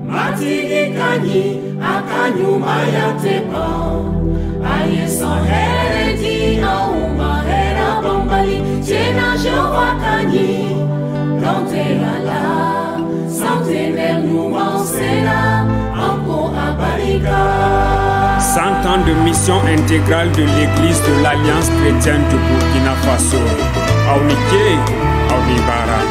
matigi kanyi akanyuma ya tepa aye son heredi auma hera bambali chena jova kanyi plante ala centenaire nous sera encore abarika. 100 ans de mission intégrale de l'Église de l'Alliance chrétienne de Burkina Faso. Aunike, Aunibara.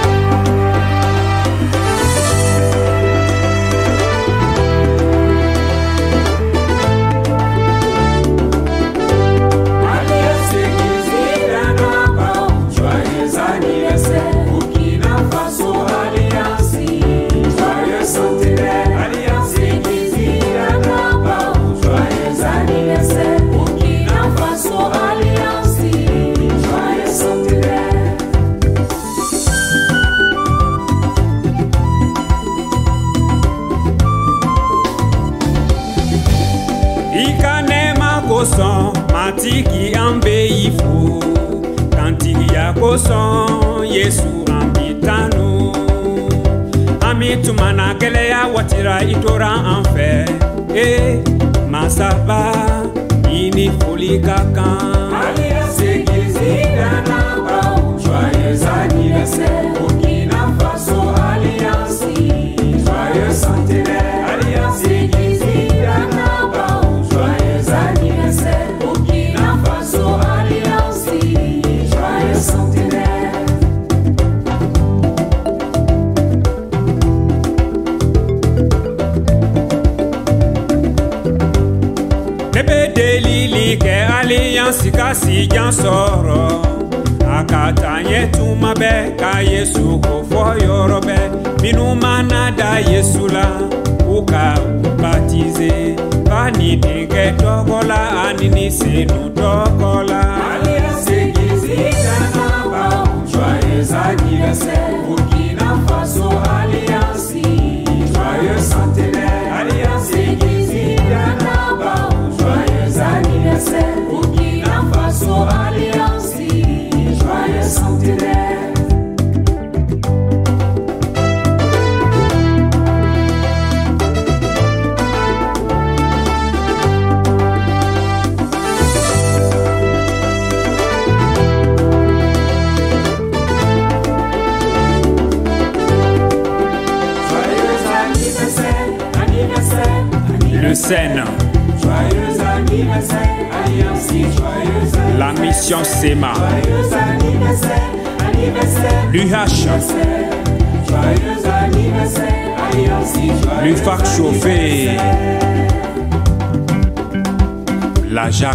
Ikanema koson matiki ambe ifu kantiki ya koson Yesu ambitanu amitumana kele ya watira itora enfer masaba ini foli kakan Alliance Église d'Anaba joyeux anniversaire Burkina Faso Alliance joyeux centenaire Alliance Église d'Anaba joyeux anniversaire Burkina Faso Alliance joyeux centenaire. Bébé delili ke alliance kasi jan soro akatanye tumabe ka Yesu ko foyorobe minu manada Yesu la uka baptiser bani denge tokola anini senu tokola. Alliance Église d'Anaba joyeux anniversaire Burkina Faso Alliance joyeux centenaire Alliance Église d'Anaba joyeux anniversaire Burkina Faso Alliance joyeux centenaire. Le Sène, Joyeux anniversaire, Alliance, joyeux la mission SEMA, anniversaire, anniversaire, l'UH, joyeux anniversaire, Alliance, l'UFAC chauffé, la Jacques,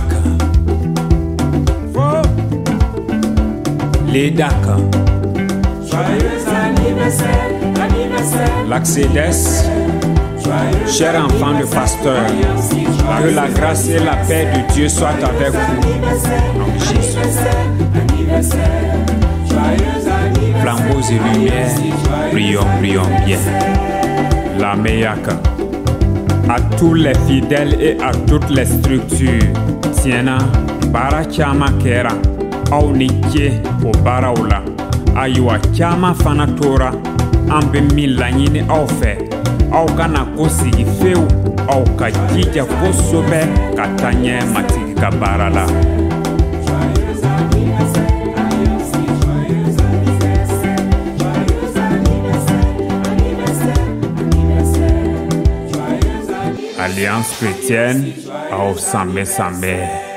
les DAC, joyeux anniversaire, anniversaire, l'Accédès, cher enfant de pasteur, que la grâce et la paix de Dieu soient avec vous. En Jésus. Flambeaux et lumières, prions, prions bien. La Meyaka, à tous les fidèles et à toutes les structures, Siena, Barachama Kera, Aunike, Obaraula, Ayua Chama Fanatora, Ambe Milanyine Aufe. Au kana kosi feu au kajija kosobe katanye matiki kabarala. Alliance chrétienne au Samé Samé.